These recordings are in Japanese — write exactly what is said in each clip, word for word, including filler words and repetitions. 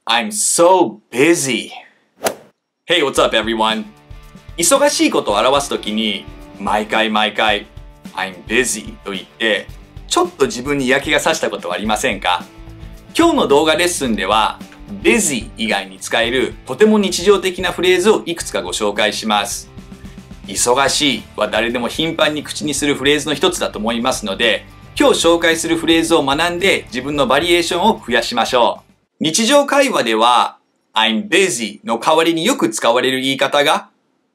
I'm so busy. Hey, what's up, everyone? 忙しいことを表すときに、毎回毎回、I'm busy と言って、ちょっと自分に嫌気がさしたことはありませんか？今日の動画レッスンでは、busy 以外に使えるとても日常的なフレーズをいくつかご紹介します。忙しいは誰でも頻繁に口にするフレーズの一つだと思いますので、今日紹介するフレーズを学んで自分のバリエーションを増やしましょう。日常会話では I'm busy の代わりによく使われる言い方が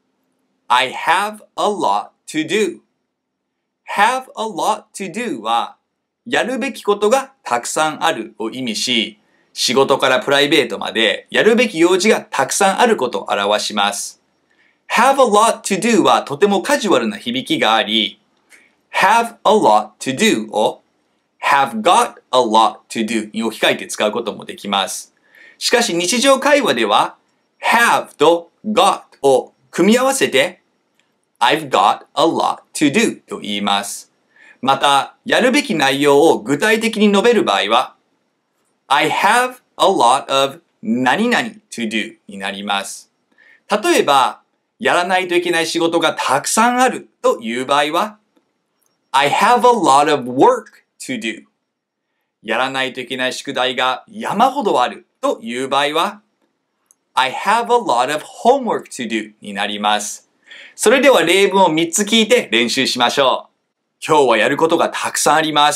I have a lot to do。have a lot to do はやるべきことがたくさんあるを意味し、仕事からプライベートまでやるべき用事がたくさんあることを表します。have a lot to do はとてもカジュアルな響きがあり、have a lot to do を have got a lot to do に置き換えて使うこともできます。しかし日常会話では have と got を組み合わせて I've got a lot to do と言います。また、やるべき内容を具体的に述べる場合は I have a lot of 何々 to do になります。例えば、やらないといけない仕事がたくさんあるという場合はI have a lot of work to do. やらないといけない宿題が山ほどあるという場合は I have a lot of homework to do になります。それでは例文をみっつ聞いて練習しましょう。今日はやることがたくさんあります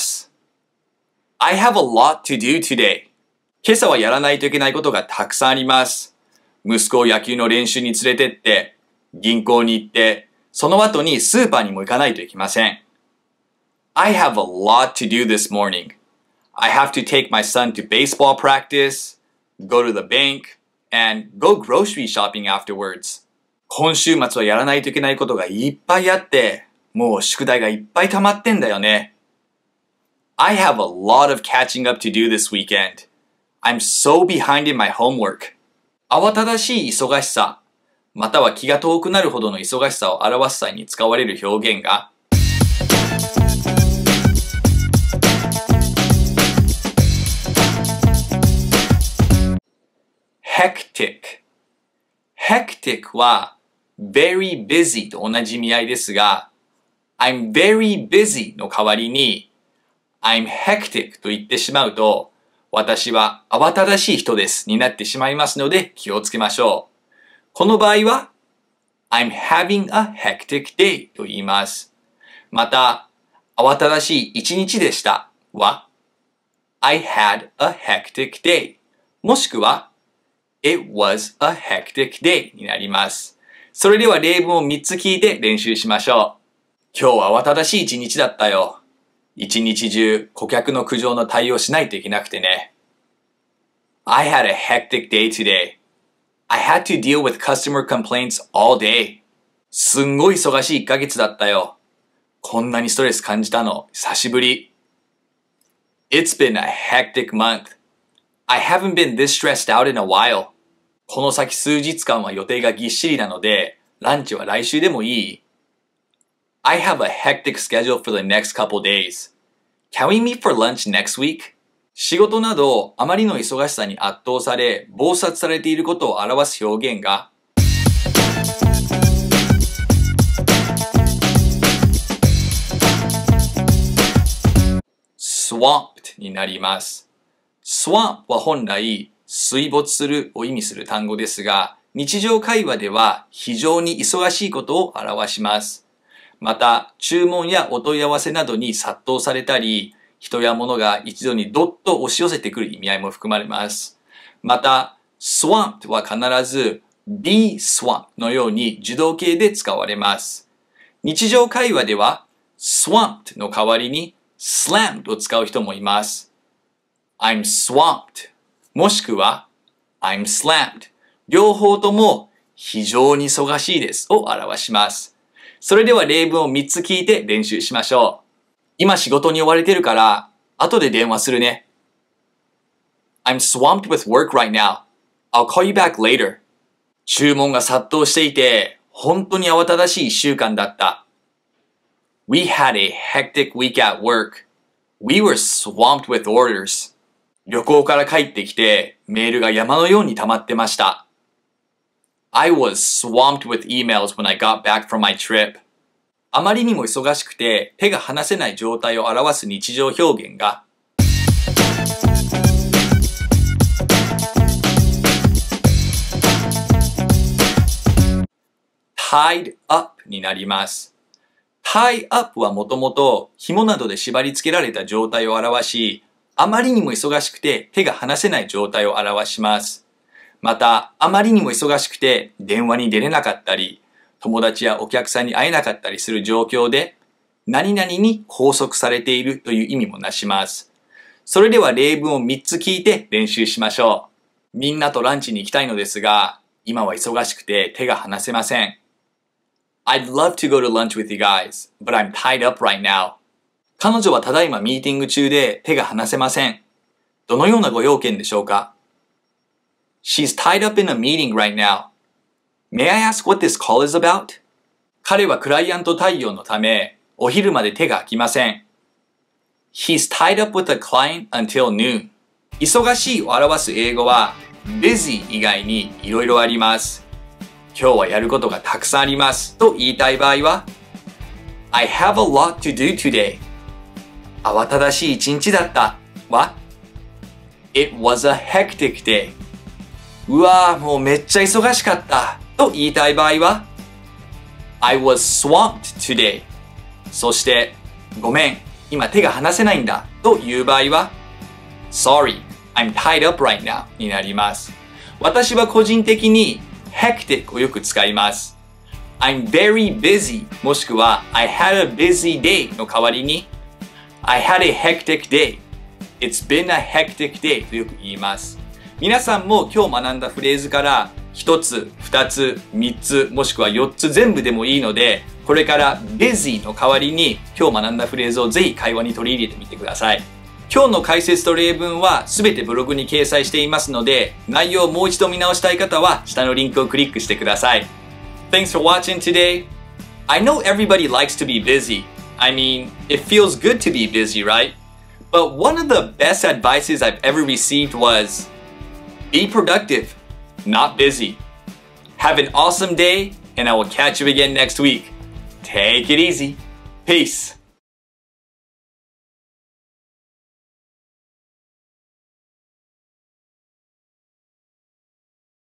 。I have a lot to do today. 今朝はやらないといけないことがたくさんあります。息子を野球の練習に連れてって、銀行に行って、その後にスーパーにも行かないといけません。I have a lot to do this morning. I have to take my son to baseball practice, go to the bank, and go grocery shopping afterwards. 今週末はやらないといけないことがいっぱいあって、もう宿題がいっぱい溜まってんだよね。I have a lot of catching up to do this weekend. I'm so behind in my homework. 慌ただしい忙しさ、または気が遠くなるほどの忙しさを表す際に使われる表現がhectic。hectic は very busy と同じ意味合いですが、I'm very busy の代わりに I'm hectic と言ってしまうと、私は慌ただしい人ですになってしまいますので気をつけましょう。この場合は I'm having a hectic day と言います。また、慌ただしい一日でしたは I had a hectic day もしくはIt was a hectic day になります。それでは例文をみっつ聞いて練習しましょう。今日は慌ただしい一日だったよ。一日中顧客の苦情の対応しないといけなくてね。I had a hectic day today. I had to deal with customer complaints all day. すんごい忙しいいっかげつだったよ。こんなにストレス感じたの久しぶり。It's been a hectic month.I haven't been this stressed out in a while. この先数日間は予定がぎっしりなので、ランチは来週でもいい？ I have a hectic schedule for the next couple days. Can we meet for lunch next week? 仕事などあまりの忙しさに圧倒され、忙殺されていることを表す表現がswamped になります。swamp は本来水没するを意味する単語ですが、日常会話では非常に忙しいことを表します。また、注文やお問い合わせなどに殺到されたり、人や物が一度にどっと押し寄せてくる意味合いも含まれます。また、swamped は必ず be swamped のように受動形で使われます。日常会話では swamped の代わりに slammed を使う人もいます。I'm swamped もしくは I'm slammed 両方とも非常に忙しいですを表します。それでは例文をみっつ聞いて練習しましょう。今仕事に追われてるから後で電話するね。I'm swamped with work right now. I'll call you back later. 注文が殺到していて本当に慌ただしいいっしゅうかんだった。We had a hectic week at work. We were swamped with orders. 旅行から帰ってきてメールが山のように溜まってました。I was swamped with emails when I got back from my trip. あまりにも忙しくて手が離せない状態を表す日常表現がtied up になります。tie up はもともと紐などで縛り付けられた状態を表し、あまりにも忙しくて手が離せない状態を表します。また、あまりにも忙しくて電話に出れなかったり、友達やお客さんに会えなかったりする状況で、何々に拘束されているという意味もなします。それでは例文をみっつ聞いて練習しましょう。みんなとランチに行きたいのですが、今は忙しくて手が離せません。I'd love to go to lunch with you guys, but I'm tied up right now. 彼女はただいまミーティング中で手が離せません。どのようなご用件でしょうか？ She's tied up in a meeting right now. May I ask what this call is about? 彼はクライアント対応のため、お昼まで手が空きません。He's tied up with a client until noon. 忙しいを表す英語は busy 以外にいろいろあります。今日はやることがたくさんありますと言いたい場合は I have a lot to do today. 慌ただしい一日だったは It was a hectic day. うわぁ、もうめっちゃ忙しかったと言いたい場合は I was swamped today. そしてごめん、今手が離せないんだという場合は Sorry, I'm tied up right now になります。私は個人的にhectic をよく使います。I'm very busy もしくは I had a busy day の代わりに I had a hectic day. It's been a hectic day とよく言います。皆さんも今日学んだフレーズからひとつ、ふたつ、みっつもしくはよっつ全部でもいいのでこれから busy の代わりに今日学んだフレーズをぜひ会話に取り入れてみてください。今日の解説と例文はすべてブログに掲載していますので、内容をもう一度見直したい方は下のリンクをクリックしてください。Thanks for watching today. I know everybody likes to be busy. I mean, it feels good to be busy, right? But one of the best advices I've ever received was, be productive, not busy. Have an awesome day, and I will catch you again next week. Take it easy. Peace.